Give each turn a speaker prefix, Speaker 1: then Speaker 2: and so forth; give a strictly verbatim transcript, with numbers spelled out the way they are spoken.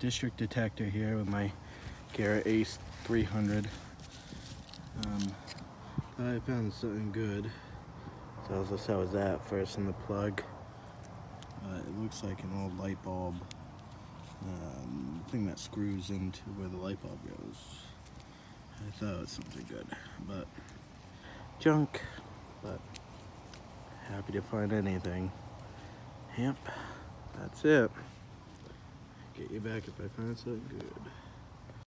Speaker 1: district detector here with my Garrett Ace three hundred. Um, I found something good. So I'll just was that first in the plug. Uh, it looks like an old light bulb um, thing that screws into where the light bulb goes. I thought it was something good, but junk. But happy to find anything. Yep, that's it. Get you back if I find something good.